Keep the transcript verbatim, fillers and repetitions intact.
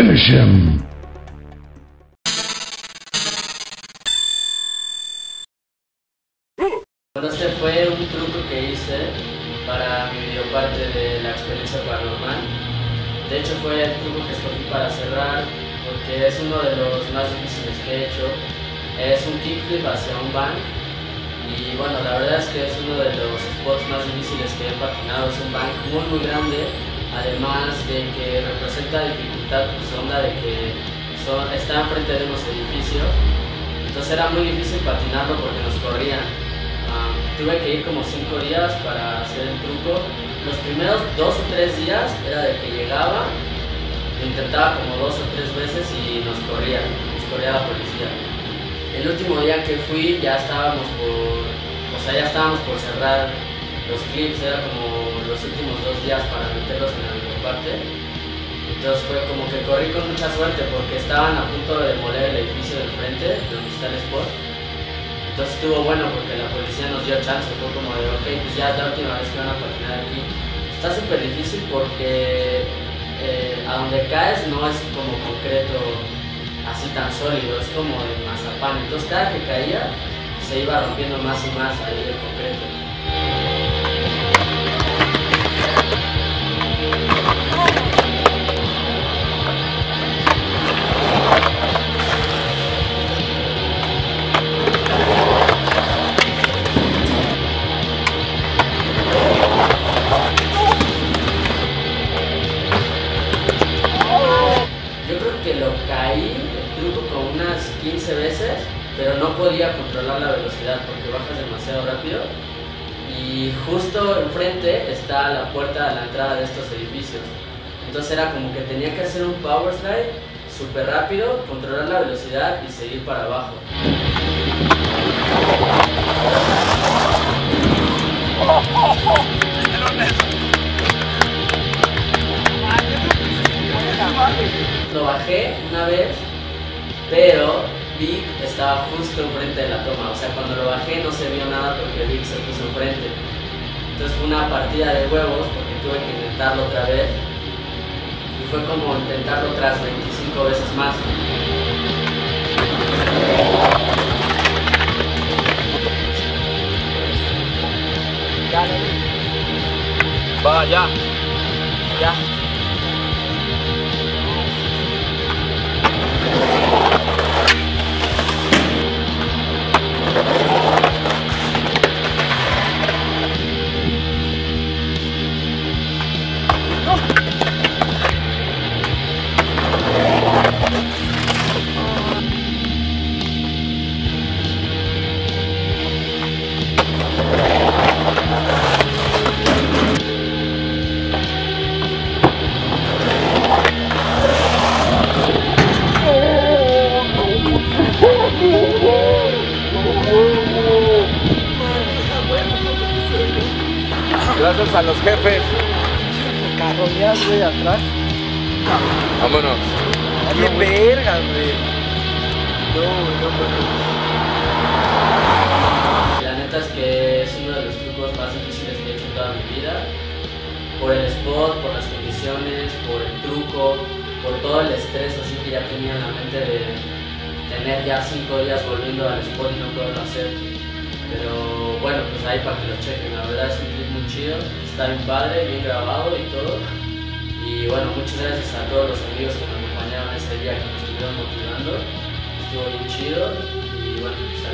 Finish him. Bueno, este fue un truco que hice para mi videoparte de la experiencia paranormal. De hecho fue el truco que escogí para cerrar porque es uno de los más difíciles que he hecho. Es un kickflip hacia un bank y bueno, la verdad es que es uno de los spots más difíciles que he patinado. Es un bank muy muy grande, además de que representa dificultad, pues onda de que son, está enfrente de unos edificios. Entonces era muy difícil patinarlo porque nos corrían. Um, tuve que ir como cinco días para hacer el truco. Los primeros dos o tres días era de que llegaba, lo intentaba como dos o tres veces y nos corría, nos corría la policía. El último día que fui ya estábamos por, o sea, ya estábamos por cerrar los clips, era como los últimos dos días para meterlos en la videoparte. Entonces fue como que corrí con mucha suerte porque estaban a punto de demoler el edificio del frente, donde está el spot. Entonces estuvo bueno porque la policía nos dio chance, fue como de ok, pues ya es la última vez que van a patinar aquí. Está súper difícil porque eh, a donde caes no es como concreto así tan sólido, es como de mazapán. Entonces cada que caía se iba rompiendo más y más ahí el concreto. quince veces, pero no podía controlar la velocidad porque bajas demasiado rápido y justo enfrente está la puerta a la entrada de estos edificios. Entonces era como que tenía que hacer un power slide súper rápido, controlar la velocidad y seguir para abajo. Lo bajé una vez, pero Vic estaba justo enfrente de la toma, o sea, cuando lo bajé no se vio nada porque Vic se puso enfrente. Entonces fue una partida de huevos porque tuve que intentarlo otra vez y fue como intentarlo otras veinticinco veces más. Va, ya, ya. Gracias a los jefes. Carroñas, güey, atrás. Vámonos. ¡Qué verga, güey! No, no, no. La neta es que es uno de los trucos más difíciles que he hecho en toda mi vida. Por el spot, por las condiciones, por el truco, por todo el estrés así que ya tenía en la mente de tener ya cinco días volviendo al spot y no poderlo hacer. Pero bueno, pues ahí para que lo chequen, la verdad es un clip muy chido, está bien padre, bien grabado y todo. Y bueno, muchas gracias a todos los amigos que me acompañaron ese día, que me estuvieron motivando, estuvo bien chido y bueno, pues